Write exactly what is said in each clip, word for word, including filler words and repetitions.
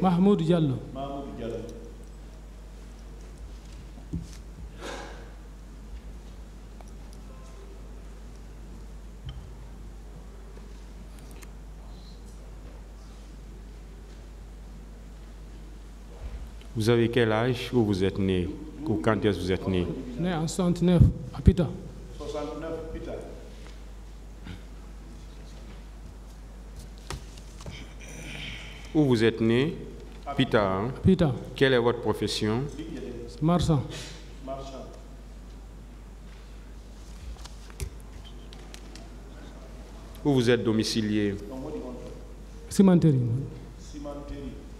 Mahmoud Diallo. Mahmoud Diallo. Vous avez quel âge où vous êtes né? Ou quand est-ce que vous êtes né? Né en soixante-neuf à Pita. soixante-neuf, Pita. Où vous êtes né? Pita. Hein? Pita. Quelle est votre profession? Marchand. Marchand. Où vous êtes domicilié? Cimenterie. Cimenterie.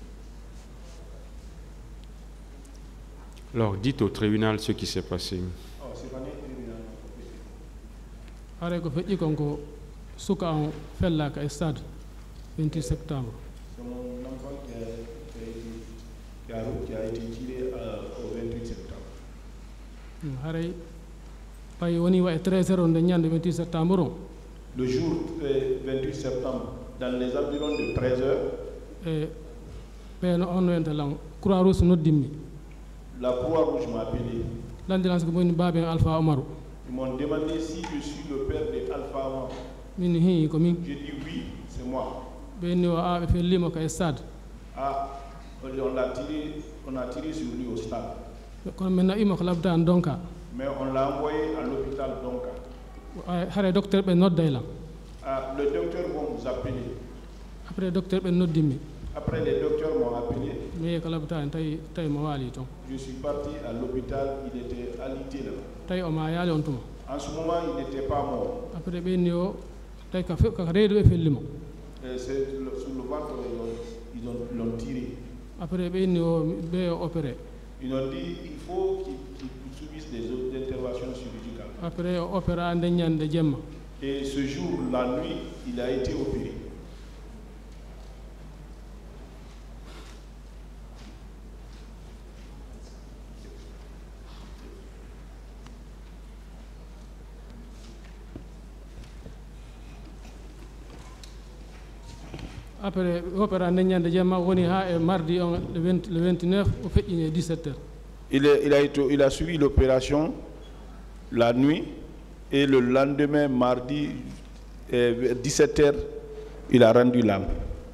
Alors, dites au tribunal ce qui s'est passé. Oh, c'est pas né tribunal. Are ko feƴƴi konko suka on fellaka e stade vingt-huit septembre. C'est mon enfant qui a, qui a, été, qui a, qui a été tiré euh, au vingt-huit septembre. Haray pay woni wa e treize heures nde ñande vingt-huit septembre on. Le jour euh, vingt-huit septembre, dans les environs de treize heures, e ɓeeno on no entalan croix rouge noddimmi. La Croix-Rouge m'a appelé. L'ambulance ko woni baaben Alpha Omarou. Ils m'ont demandé si je suis le père de Alpha Omar. Min hi ko min. J'ai dit oui, c'est moi. Ɓenni o a ɓe fellimo ka e stade. Ah, on l'a tiré, on a tiré sur lui au stade. Kono min naɓimo ko l'hôpital Donka. Mais on l'a envoyé à l'hôpital Donka. Hare docteur ɓe nodda e lam. Ah, le docteur vont vous appeler. Après docteur ɓe noddimmi. Après, les docteurs m'ont appelé. Mi ko l'hôpital tawi tawi mo waali toon. Je suis parti à l'hôpital, il était alité là. Tawi o ma yaali on tuma. En ce moment, il n'était pas mort. Après ɓenni o tawi ka kaka reedu ɓe fellimo. Et c'est le- sur le ventre, ils ont- ils l'ont tiré. Après ɓenni o ɓe o opéré. Ils ont dit il faut qu'il qu'il subisse des autres interventions chirurgicales. Après o opéra nde ñande jemma. Et ce jour, la nuit, il a été opéré. Après opéra nde ñande jemma woni ha e mardi on le vingt le vingt-neuf o feƴƴini e dix-sept heures. Il, est- il a été, il a suivi l'opération la nuit et le lendemain, mardi, euh, dix-sept heures, il a rendu l'âme.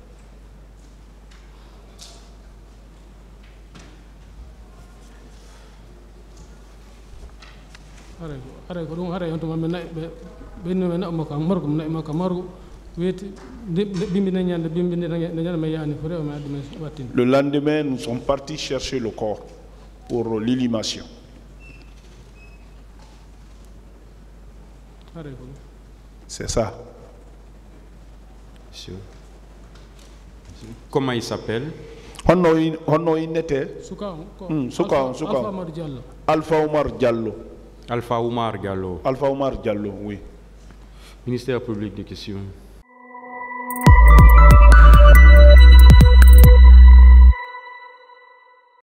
Hare ko hare ko ɗum hare on tuma min nayi ɓe ɓenni men naɓmo kam morgo mi naɓimo kam morgo weeti bimbi nde ñande bimbi nde ñande mi yahani fo rewa mi addi men wattinde. Le lendemain, nous sommes partis chercher le corps pour l'inhumation. Hare ko ɗum. C'est ça. Monsieur. Comment il s'appelle? Honno in- honno innete Suka on ko Hmm, suka on, Alpha- suka on. Alpha Amadou Diallo. Alpha Omar Diallo. Alpha Oumar Gallo, Alpha Omar Diallo, oui. ministère public de question.